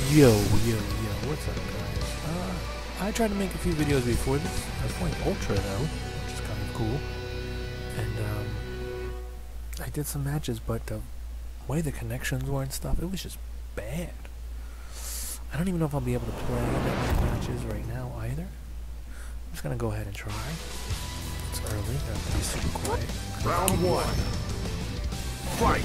Yo, what's up, guys? I tried to make a few videos before this. I was playing Ultra, though, which is kind of cool. And, I did some matches, but the way the connections were and stuff, it was just bad. I don't even know if I'll be able to play that many matches right now, either. I'm just gonna go ahead and try. It's early, I have to be super quiet. Round one. Fight!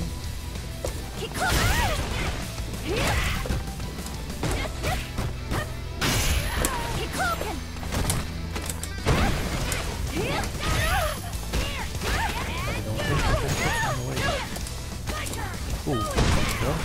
Ooh, there we go.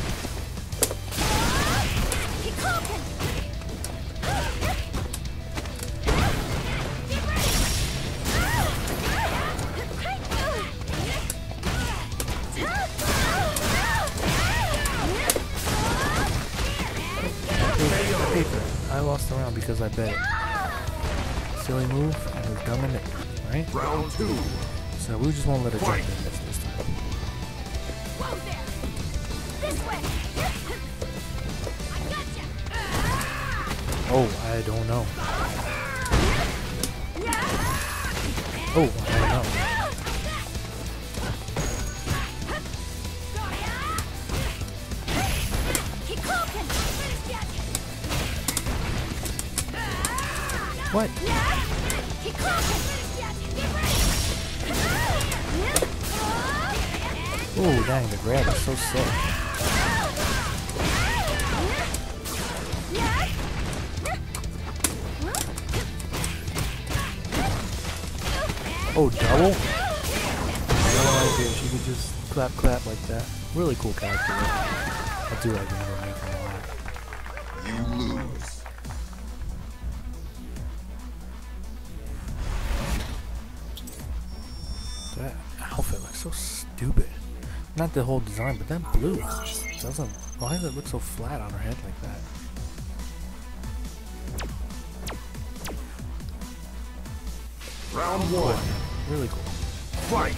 I lost the round because I bet it. Silly move, and it was dumb and right? Round two. So we just won't let her jump in this time. Whoa there! This way! I gotcha! Oh, I don't know. Oh, I don't know. What? Oh, dang, the grab is so sick. Oh, double? No idea. She could just clap like that. Really cool character. I do like Never Make her a lot. You lose. That outfit looks so stupid. Not the whole design, but that blue just doesn't. Why does it look so flat on her head like that? Round one. Really cool. Fight!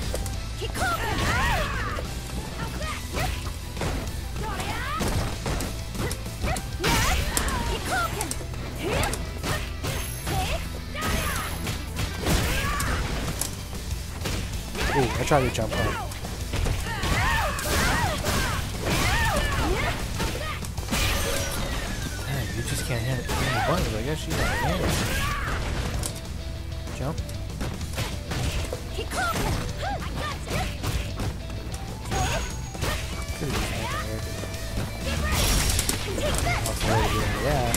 Ooh, I tried to jump up. Dang, you just can't hit the buttons. I guess you gotta hit it. Jump. Could've just hit it. Yeah.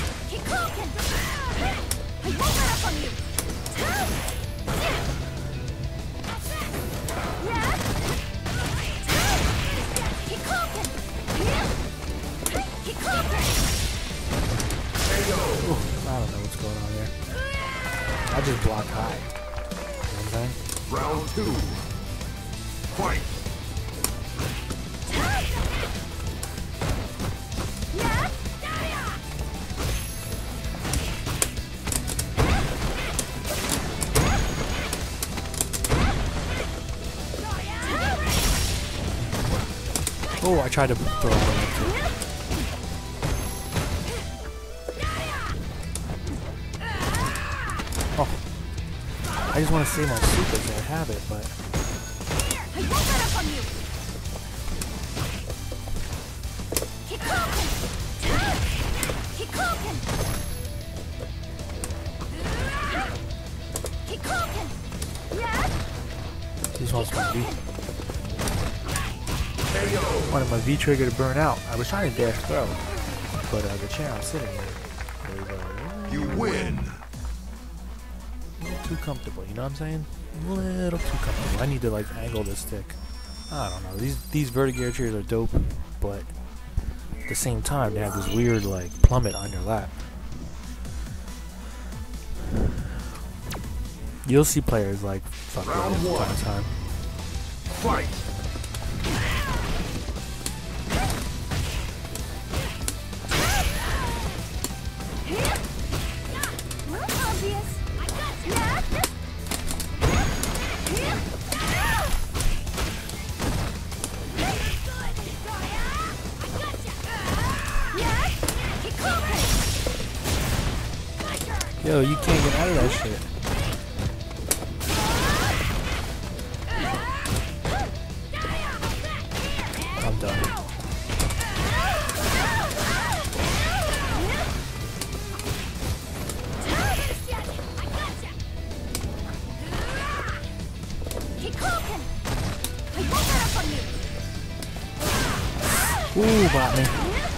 Ooh, I don't know what's going on here. I just block high. You know what I'm saying? Round two. Fight! Oh, I tried to throw it. Oh, I just want to save my supers so I have it, but this one's my V. Wanted my V trigger to burn out. I was trying to dash throw, but the chair I'm sitting in, You win. a little too comfortable. You know what I'm saying? A little too comfortable. I need to like angle this stick. I don't know. These Vertigear chairs are dope, but at the same time they have this weird like plummet on your lap. You'll see players like fuck Round with it one. time. Fight! Yo, you can't get out of that shit. I'm done. Ooh, bought me.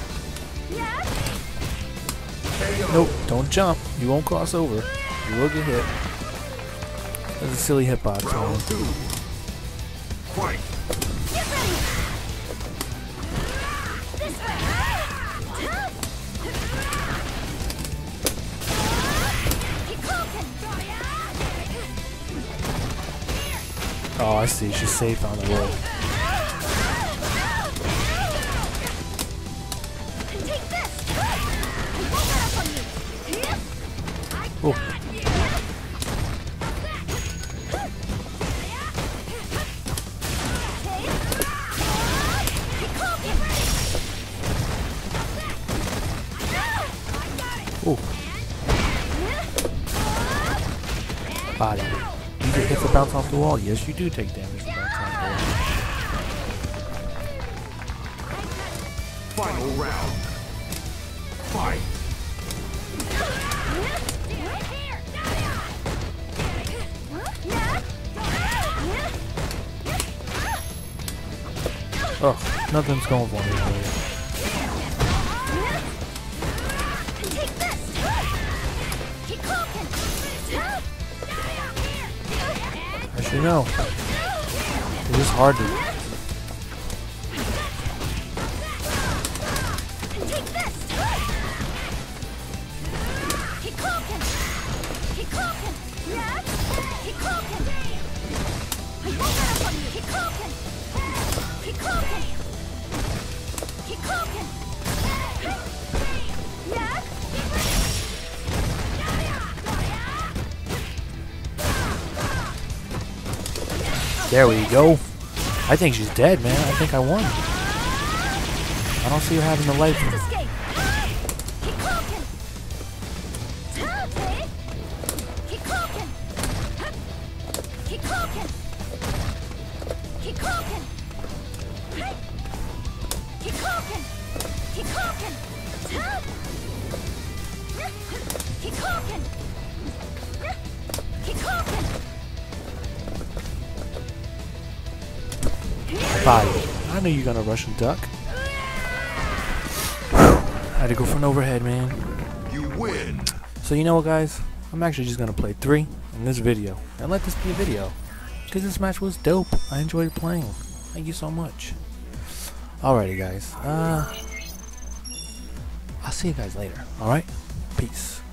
Nope, don't jump. You won't cross over. You will get hit. That's a silly hitbox, man. Round 2. Fight. Oh, I see. She's safe on the roll. Oh. Oh. Body. You get hit for bounce off the wall. Yes, you do take damage for bounce off the wall. Final round. Fight. Oh, nothing's going for me already. Actually, no. It is hard to. There we go. I think she's dead, man. I think I won. I don't see her having the life. Body. I knew you were gonna rush and duck. I had to go for an overhead, man. You win. So you know what, guys? I'm actually just gonna play 3 in this video and let this be a video because this match was dope. I enjoyed playing. Thank you so much. Alrighty, guys. I'll see you guys later. All right. Peace.